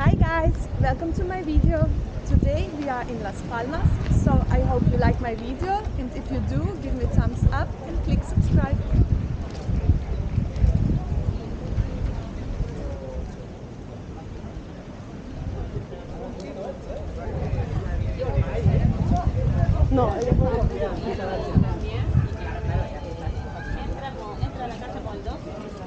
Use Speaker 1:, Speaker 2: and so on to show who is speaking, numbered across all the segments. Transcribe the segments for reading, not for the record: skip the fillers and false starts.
Speaker 1: Hi guys, welcome to my video. Today we are in Las Palmas, so I hope you like my video, and if you do, give me a thumbs up and click subscribe. No, entra a la casa con el 2.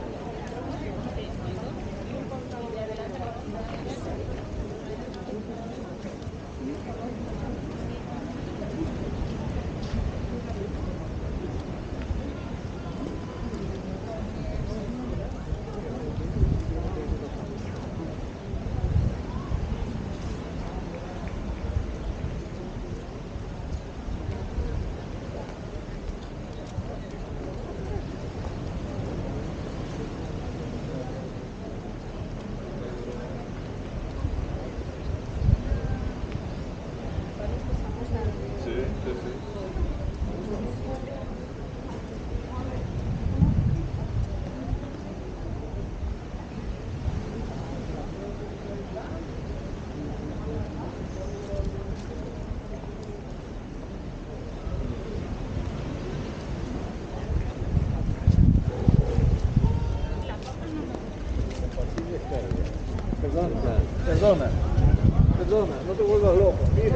Speaker 2: Perdona, no te vuelvas loco, mira.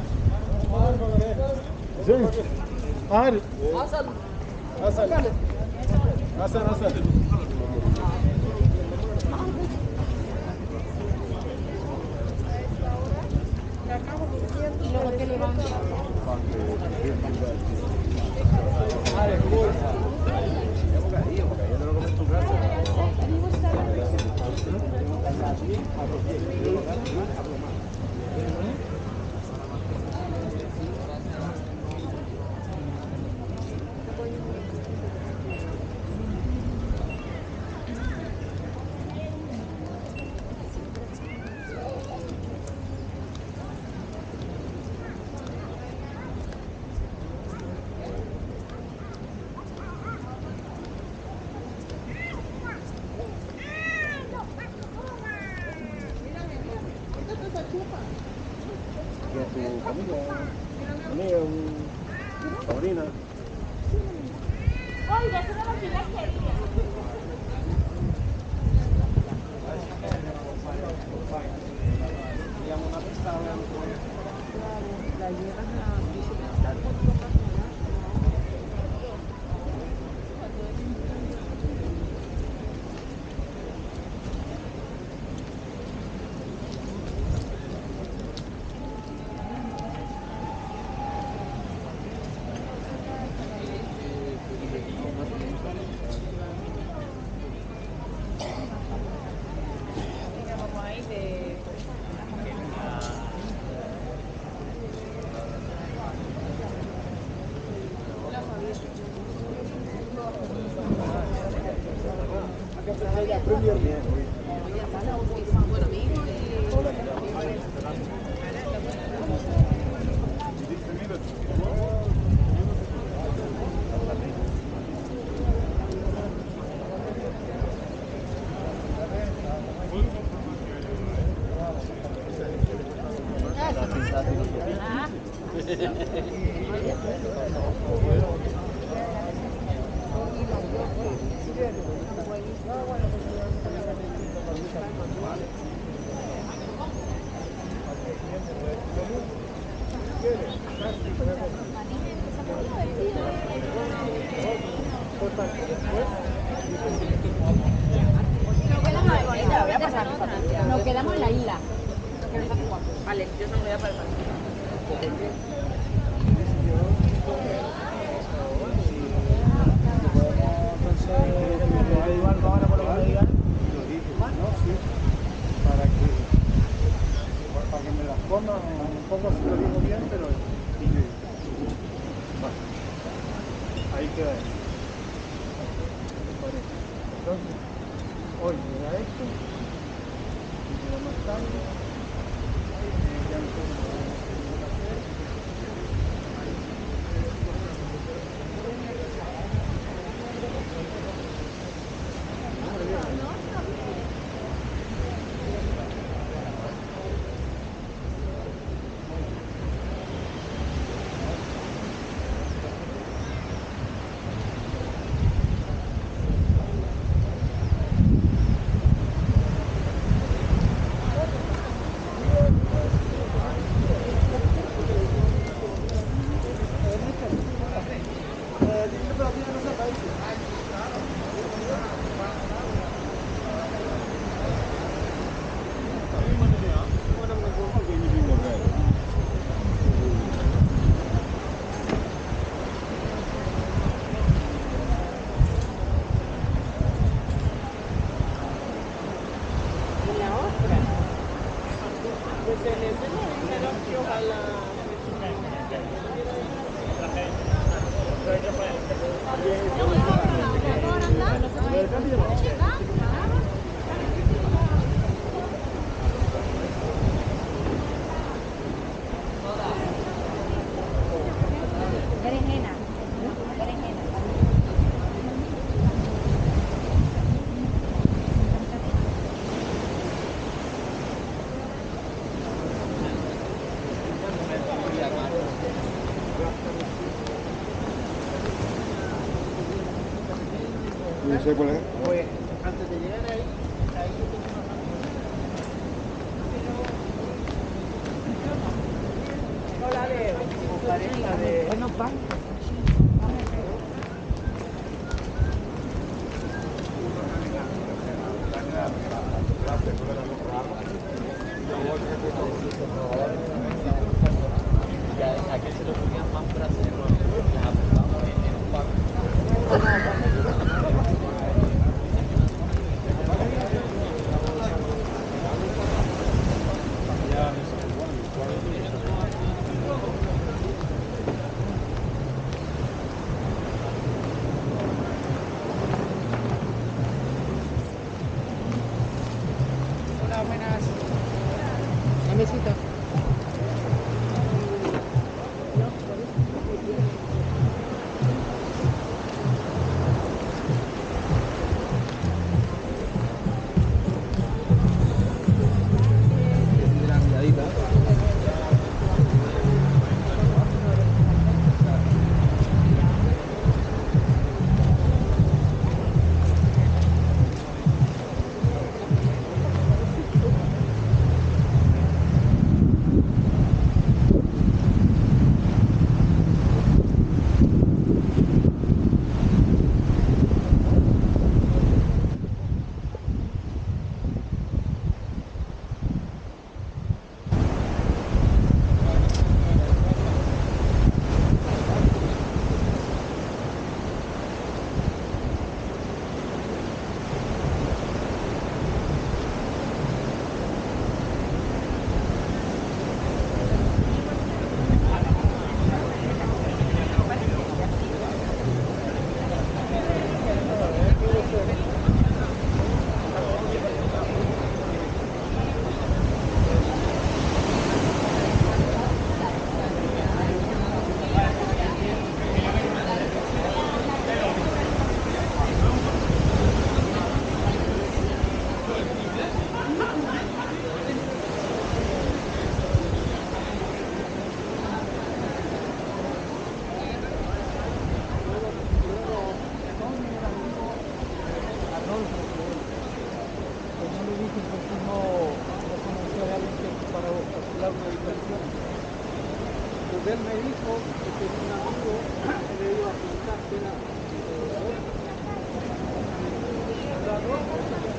Speaker 2: Sí. Hasan.
Speaker 1: ¿Y luego qué le van?
Speaker 2: ¿Y a tu familia? Sobrina.
Speaker 1: Oiga, eso no lo que ella quería. La llevan a visitar. Nos quedamos en la isla. Vale, yo no voy a pasar.
Speaker 2: Para que me las pongan un poco, si lo digo bien, pero bueno, ahí queda eso. Entonces, hoy me da esto y me da más tarde, ya el turno que me toca hacer, ahí sí. No,
Speaker 3: Pues en ese me dijeron que ojalá.
Speaker 4: Berenjena. Berenjena.
Speaker 2: No sé cuál es.
Speaker 3: Pues antes de llegar ahí yo tengo una no la de la de bueno pan.
Speaker 5: Aquí se lo ponían más brasileños, las apuntamos en un banco.
Speaker 3: Hola, buenas. La mesita. Él me dijo que tenía un amigo que le iba a pintar cena.